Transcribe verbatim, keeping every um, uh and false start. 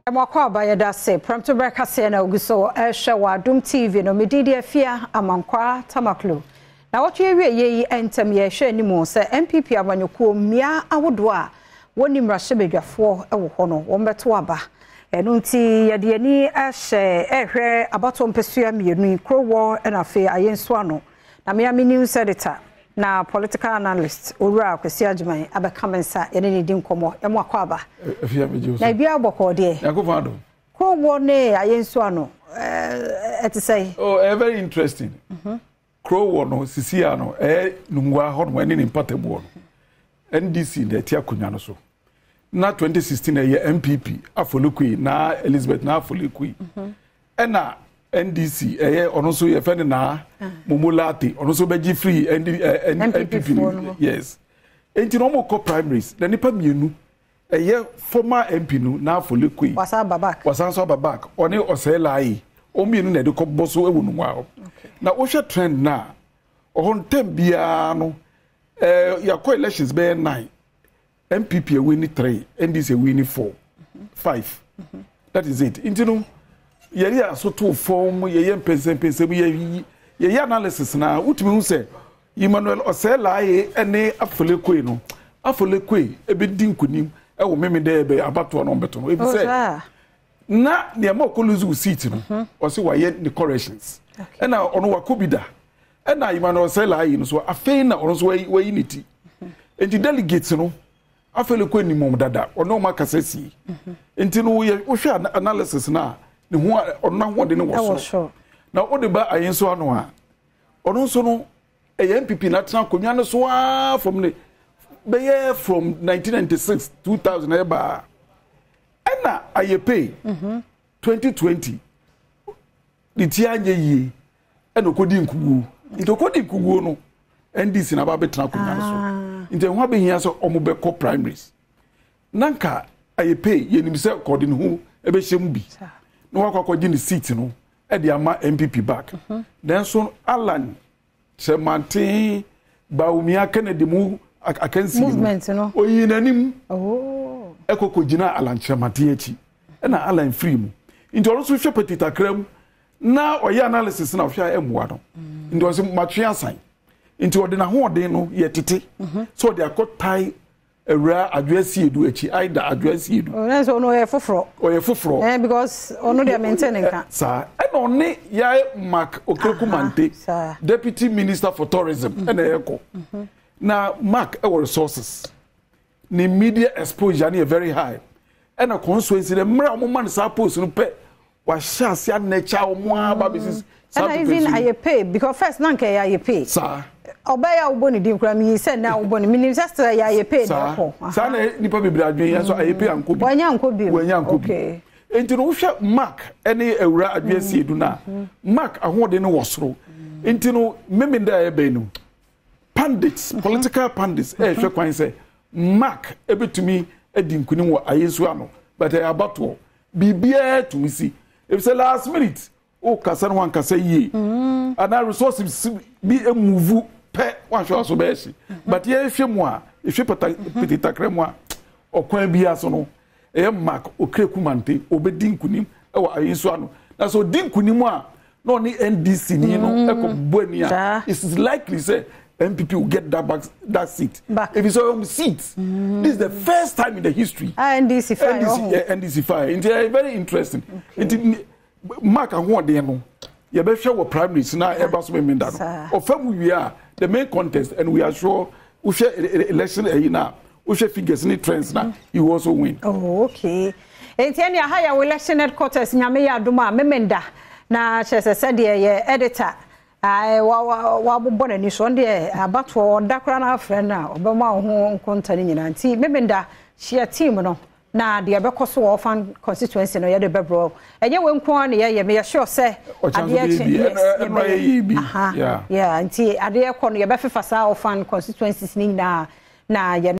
Mwakwa bayada se Premtobre Kasee na uguso ehwe wa Adom T V no medidi afia amankwa tamaklo. Na wotwe wie ye entem ye hwe nimu se N P P abanyoko mia awodo a woni mrahye bedwafo ewo ho no wo mbeto aba. Enu nti ye de ani ehwe ehwe abato mpesua mienu Krowor and Ayensuano. Na me ami news editor na political analyst Owura Kwesi Agyemang abekamensa ye ne di nkomo e mwakwa aba. Afia mejo so. Na bia boko de. Yakofo Adom. Krowor ne Ayensuano eh et say. Oh, uh, very interesting. Mhm. Krowor no sisia no eh numwa ho no ene ni mpatemu no. N D C de tia konwa no so. Na twenty sixteen eh N P P afolokui na Elizabeth na afolokui. Mhm. Ena N D C eh ono so ye fe na momolate ono so beji free N P P yes enti no mo ko primaries na nipa mienu eh former M P nu na afolekui wasa babak wasa so babak oni oselai o mienu na de ko boso ewu nu wa na wo hwe trend na o ntem bia no eh yakọ elections be nine M P P win three N D C win four five that is it enti no yeri asoto form ye ye mpensem pensem ye ye analysis na utimi hu se Emmanuel Oselai ene afolekoi no afolekoi ebedi nkunim e wo meme de ebe abato no beto no ebi se na ne ma okoluzu seat no o se wa ye the corrections e na ono wakobida e na Emmanuel Oselai no so afei na ono so wa unity enti delegates no afolekoi ni mom dada ono makasasi enti no ye wo hwe analysis na ne ho ono ho de ne wo so na o de ba Ayensuano a ono so no N P P na tena konwa no so a from the be from nineteen ninety-six two thousand e ba ena ayepe mhm twenty twenty di ti anye yi ena okodi nkugu nti okodi nkugu no N D C na ba be tena konwa no so nti ho abehia so omo be co primaries nanka ayepe yenim se kodi ne ho e be hyem bi no wakwakogi ne seat no e de ama N P P back then so Alan Chemante Baumia Kennedy mu akansi movement no oyinanim oh ekokogina Alan Chemante echi e na Alan free mu nti oro so hwe petita kram na oye analysis na hwe emwa no nti o se matwe asan nti ode na ho ode no ye tete so de akotai Ewura adwasi edu echi aida adwasi edu oh na so no ye foforo o ye foforo eh because ono dey maintain nka sa e no ne ya Mark Okekumante deputy minister for tourism e na yeko na Mark e resources ni media exposure na very high e na constituency the mra mo man sa post no pe wa sha sia na cha mo aba business and even I pay because first na nke ya pay sa obaya uboni di nkura mi se na uboni minister ya ye pay na ko sa na nipa bibira adwen ya so ayepe ankobi wanya ankobi wanya ankobi okay enti no hwe Mark ene Ewura adwasi edu na Mark ahode ne wosoro enti no memenda ya be no pundits political pundits eh hwe kwan se Mark ebetumi edi nkunim wo Ayensuano but e abato bibia tumi si if say last minute o kasa no wankasa yie ana resources bi emove pe wan hwe so be shi but ye hwe mu a hwe petita kremu a okwan bi aso no e Mark Okekumante obedi nkunim e wa Ayensuano na so di nkunim a no ni N D C ni no e ko buani a it is likely say N P P will get that back, that seat back. If it's on seat mm. this is the first time in the history ah, N D C fire N D C, oh. yeah, N D C fire it's uh, very interesting okay. It Mark ahode no ye be hwe wo primaries na e ba so memenda no ofam we are the main contest and we are sure we share election eh na we share figures ni trends na he will also win. Oh okay enti ya haya election headquarters nyame ya adoma memenda na chese said ye editor ai wa wa bobọ na ni so de abato odakra na afre na obema ho nkonta ni nyina nti memenda share team no na de abekoso wo fan constituency no ye de bebro enye we nko na ye me sure say ade eche yeah yeah nti ade ekọ no ye be fefa sa wo fan constituencies ni na na